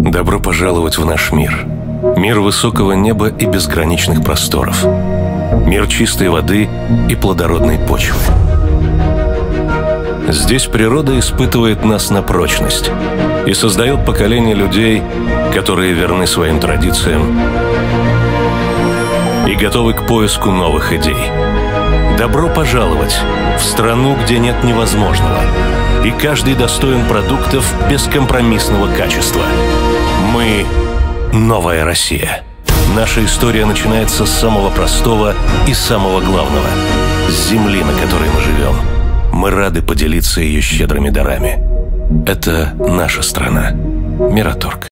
Добро пожаловать в наш мир. Мир высокого неба и безграничных просторов. Мир чистой воды и плодородной почвы. Здесь природа испытывает нас на прочность и создает поколение людей, которые верны своим традициям и готовы к поиску новых идей. Добро пожаловать в страну, где нет невозможного, и каждый достоин продуктов бескомпромиссного качества. Мы – новая Россия. Наша история начинается с самого простого и самого главного – с земли, на которой мы живем. Мы рады поделиться ее щедрыми дарами. Это наша страна. Мираторг.